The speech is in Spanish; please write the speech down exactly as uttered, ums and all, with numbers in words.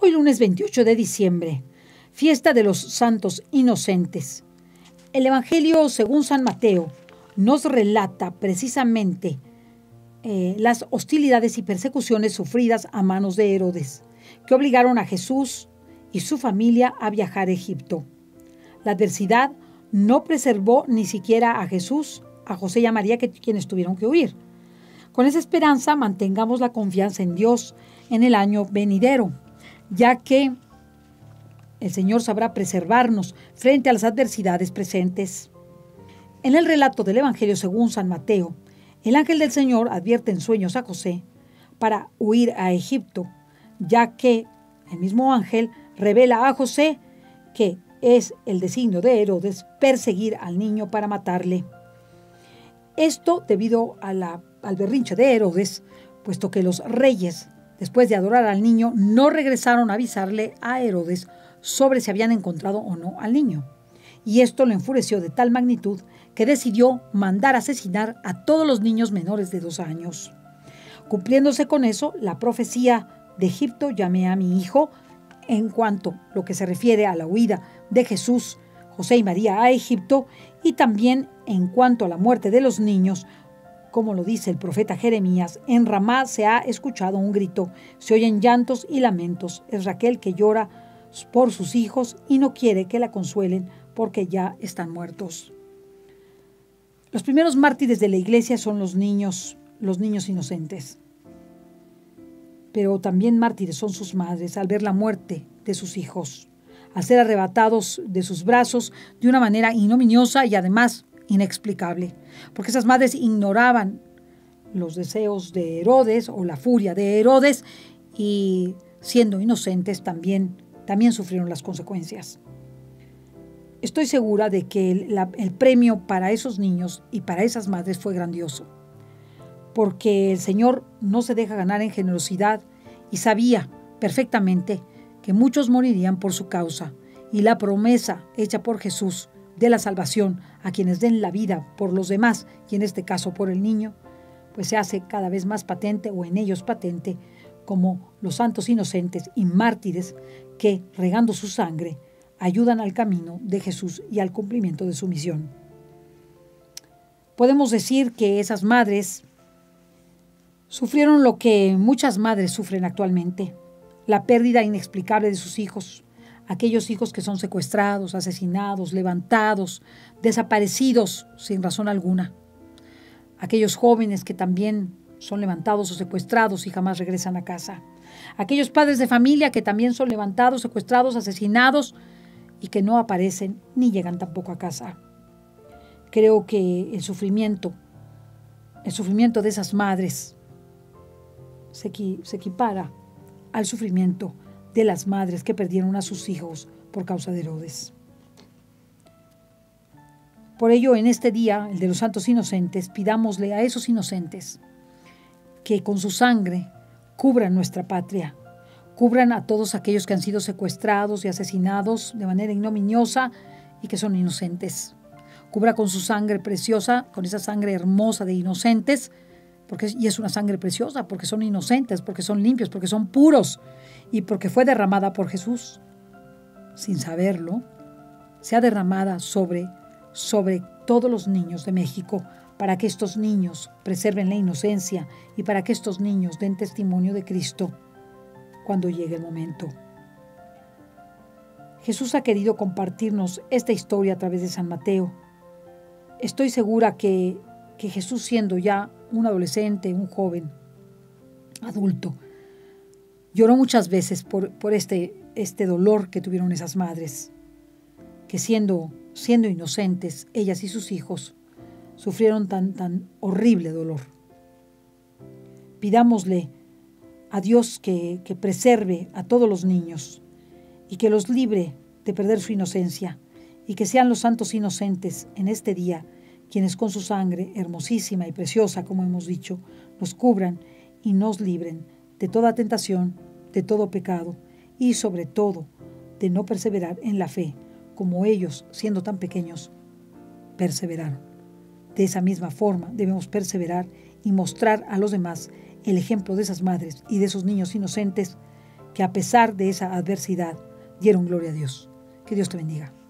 Hoy lunes veintiocho de diciembre, fiesta de los santos inocentes. El Evangelio según San Mateo nos relata precisamente eh, las hostilidades y persecuciones sufridas a manos de Herodes, que obligaron a Jesús y su familia a viajar a Egipto. La adversidad no preservó ni siquiera a Jesús, a José y a María, que, quienes tuvieron que huir. Con esa esperanza mantengamos la confianza en Dios en el año venidero, ya que el Señor sabrá preservarnos frente a las adversidades presentes. En el relato del Evangelio según San Mateo, el ángel del Señor advierte en sueños a José para huir a Egipto, ya que el mismo ángel revela a José que es el designio de Herodes perseguir al niño para matarle. Esto debido a la, al berrinche de Herodes, puesto que los reyes, después de adorar al niño, no regresaron a avisarle a Herodes sobre si habían encontrado o no al niño. Y esto lo enfureció de tal magnitud que decidió mandar asesinar a todos los niños menores de dos años. Cumpliéndose con eso, la profecía de Egipto, llamé a mi hijo, en cuanto a lo que se refiere a la huida de Jesús, José y María a Egipto, y también en cuanto a la muerte de los niños, como lo dice el profeta Jeremías, en Ramá se ha escuchado un grito, se oyen llantos y lamentos, es Raquel que llora por sus hijos y no quiere que la consuelen porque ya están muertos. Los primeros mártires de la iglesia son los niños, los niños inocentes. Pero también mártires son sus madres al ver la muerte de sus hijos, al ser arrebatados de sus brazos de una manera ignominiosa y además inexplicable, porque esas madres ignoraban los deseos de Herodes o la furia de Herodes y siendo inocentes también, también sufrieron las consecuencias. Estoy segura de que el, la, el premio para esos niños y para esas madres fue grandioso, porque el Señor no se deja ganar en generosidad y sabía perfectamente que muchos morirían por su causa, y la promesa hecha por Jesús de la salvación a quienes den la vida por los demás, y en este caso por el niño, pues se hace cada vez más patente, o en ellos patente, como los santos inocentes y mártires que, regando su sangre, ayudan al camino de Jesús y al cumplimiento de su misión. Podemos decir que esas madres sufrieron lo que muchas madres sufren actualmente, la pérdida inexplicable de sus hijos, aquellos hijos que son secuestrados, asesinados, levantados, desaparecidos sin razón alguna, aquellos jóvenes que también son levantados o secuestrados y jamás regresan a casa, aquellos padres de familia que también son levantados, secuestrados, asesinados y que no aparecen ni llegan tampoco a casa. Creo que el sufrimiento, el sufrimiento de esas madres se, se equipara al sufrimiento de las madres que perdieron a sus hijos por causa de Herodes. Por ello, en este día, el de los santos inocentes, pidámosle a esos inocentes que con su sangre cubran nuestra patria, cubran a todos aquellos que han sido secuestrados y asesinados de manera ignominiosa y que son inocentes. Cubra con su sangre preciosa, con esa sangre hermosa de inocentes, porque, y es una sangre preciosa, porque son inocentes, porque son limpios, porque son puros y porque fue derramada por Jesús. Sin saberlo, sea derramada sobre, sobre todos los niños de México, para que estos niños preserven la inocencia y para que estos niños den testimonio de Cristo cuando llegue el momento. Jesús ha querido compartirnos esta historia a través de San Mateo. Estoy segura que, que Jesús, siendo ya un adolescente, un joven, adulto, lloró muchas veces por, por este, este dolor que tuvieron esas madres, que siendo, siendo inocentes, ellas y sus hijos, sufrieron tan, tan horrible dolor. Pidámosle a Dios que, que preserve a todos los niños y que los libre de perder su inocencia, y que sean los santos inocentes en este día quienes con su sangre hermosísima y preciosa, como hemos dicho, nos cubran y nos libren de toda tentación, de todo pecado y sobre todo de no perseverar en la fe, como ellos, siendo tan pequeños, perseveraron. De esa misma forma debemos perseverar y mostrar a los demás el ejemplo de esas madres y de esos niños inocentes que a pesar de esa adversidad dieron gloria a Dios. Que Dios te bendiga.